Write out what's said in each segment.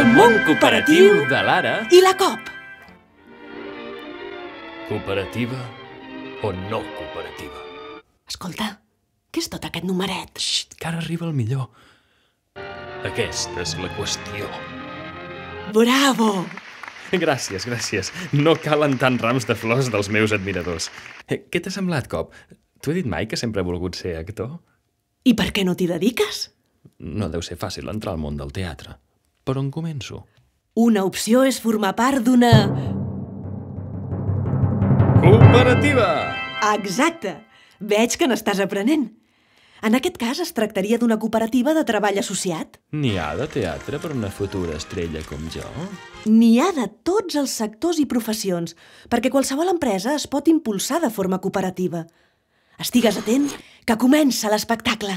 El món cooperatiu de l'ara. I la COP. Cooperativa o no cooperativa? Escolta, què és tot aquest numeret? Xxt, que ara arriba el millor. Aquesta és la qüestió. Bravo! Gràcies, gràcies. No calen tant rams de flors dels meus admiradors. Què t'ha semblat, Cop? T'ho he dit mai que sempre he volgut ser actor? I per què no t'hi dediques? No deu ser fàcil entrar al món del teatre. Per on començo? Una opció és formar part d'una... Cooperativa! Exacte! Veig que n'estàs aprenent. En aquest cas es tractaria d'una cooperativa de treball associat. N'hi ha de teatre per una futura estrella com jo? N'hi ha de tots els sectors i professions, perquè qualsevol empresa es pot impulsar de forma cooperativa. Estigues atent, que comença l'espectacle.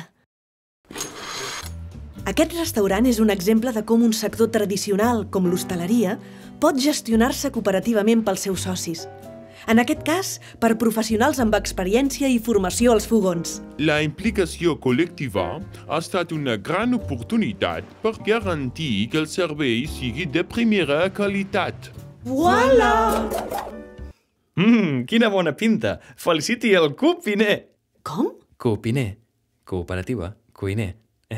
Aquest restaurant és un exemple de com un sector tradicional, com l'hostaleria, pot gestionar-se cooperativament pels seus socis. En aquest cas, per professionals amb experiència i formació als fogons. La implicació col·lectiva ha estat una gran oportunitat per garantir que el servei sigui de primera qualitat. Voilà! Quina bona pinta! Feliciti el cuiner! Com? Cuiner. Cooperativa. Cuiner.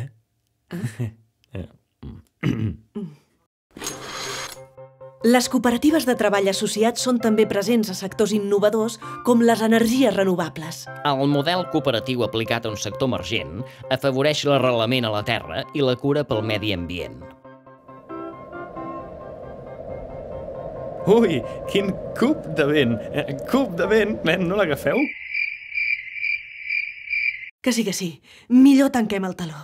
Les cooperatives de treball associat són també presents a sectors innovadors com les energies renovables. El model cooperatiu aplicat a un sector emergent afavoreix l'arrelament a la terra i la cura pel medi ambient. Ui, quin cub de vent! Cub de vent! No l'agafeu? Que sí. Millor tanquem el taló.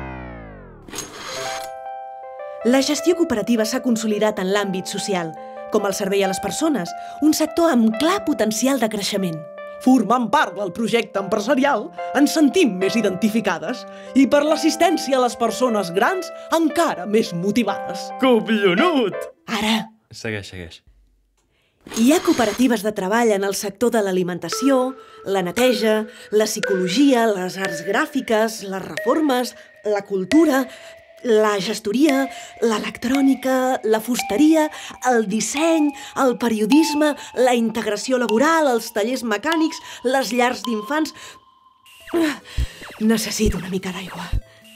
La gestió cooperativa s'ha consolidat en l'àmbit social, com el servei a les persones, un sector amb clar potencial de creixement. Formant part del projecte empresarial, ens sentim més identificades i per l'assistència a les persones grans encara més motivades. Collonut! Ara, Segueix. hi ha cooperatives de treball en el sector de l'alimentació, la neteja, la psicologia, les arts gràfiques, les reformes, la cultura, la gestoria, l'electrònica, la fusteria, el disseny, el periodisme, la integració laboral, els tallers mecànics, les llars d'infants... Necessito una mica d'aigua.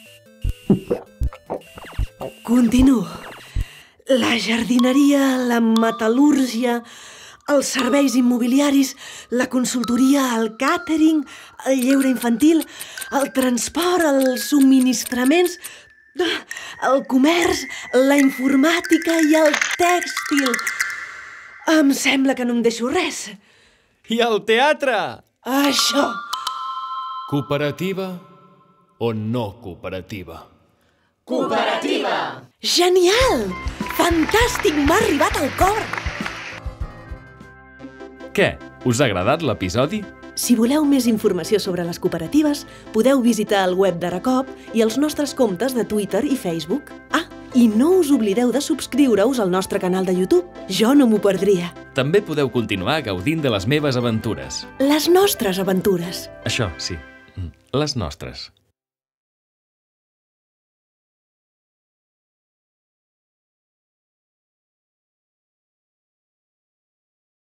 Continuo. La jardineria, la metal·lúrgia, els serveis immobiliaris, la consultoria, el càtering, el lleure infantil, el transport, els subministraments, el comerç, la informàtica i el tèxtil. Em sembla que no em deixo res. I el teatre! Això. Cooperativa o no cooperativa? Cooperativa! Genial! Fantàstic! M'ha arribat al cor! Què? Us ha agradat l'episodi? Si voleu més informació sobre les cooperatives, podeu visitar el web d'Aracop i els nostres comptes de Twitter i Facebook. I no us oblideu de subscriure-us al nostre canal de YouTube. Jo no m'ho perdria. També podeu continuar gaudint de les meves aventures. Les nostres aventures. Això, sí. Les nostres.